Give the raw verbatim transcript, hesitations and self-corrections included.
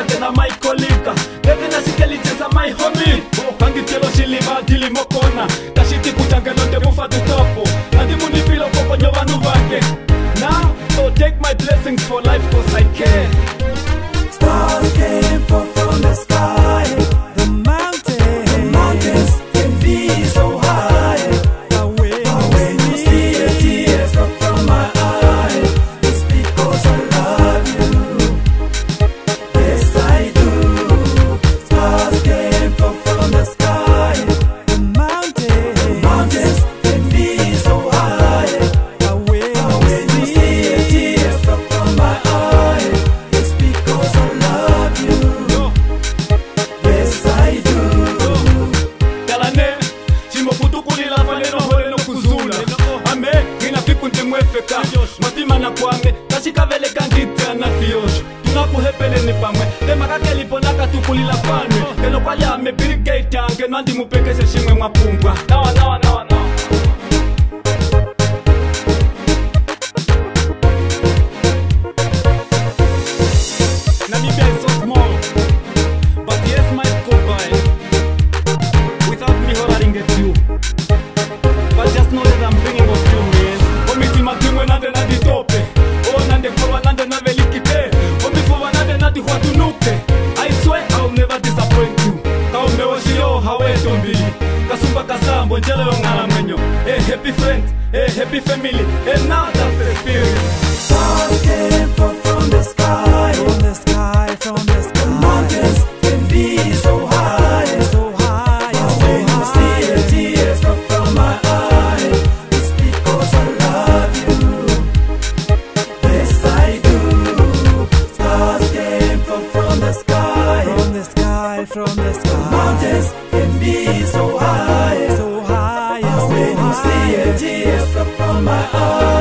tena my colleague. Even as sikeli tesa my homie. Kangi telo shilima dili mokona. Kashiti kutangelo de mufa tu topo. Andi muni pilo popo nyovanu vake. Now, so take my blessings for life cause I care. Stars came from, from the sky. The mountains, the mountains can be so high. Away, away you see the tears drop from my eyes. It's because I love you. Yes I do. Stars came from, from the sky. The mountains, the mountains can be so high. Away, away you see the tears drop from my eyes. It's because I love you. Yes I do. Talane, chimo kutukulila valeno hole no kuzula. Ame, gina fiku ntimwefeka. Matima na kwame, kashika vele kandita na fiyosho. Tunakuhepele ni pamwe, tema kakeli ponaka tukulila fanwe. Keno kwa ya me birigate yange, nandi mupekese shimwe mwapumbwa. Nawa, nawa, nawa, nawa. Namibia is so small, but years might go by without me hollering at you. But just know that I'm thinking of you, man. Omi timatimwe nande nandi tope. Oh, nande kwa nande na velikite. Omi fuwa nande nandi huatunuke. I swear I'll never disappoint you. Kaume oshio hawe tombili. Kasumba kasambo njele yongala menyo. Hey, happy friends, hey, happy family. And now that's the experience. Stars came from, from the sky. From the sky, from the sky. The mountains can be so high. So high, so high. You see the tears drop from my eyes. It's because I love you. Yes I do. Stars came from, from the sky. From the sky, from the sky. The mountains can be so high. So high, so high. You see the tears drop from my eyes.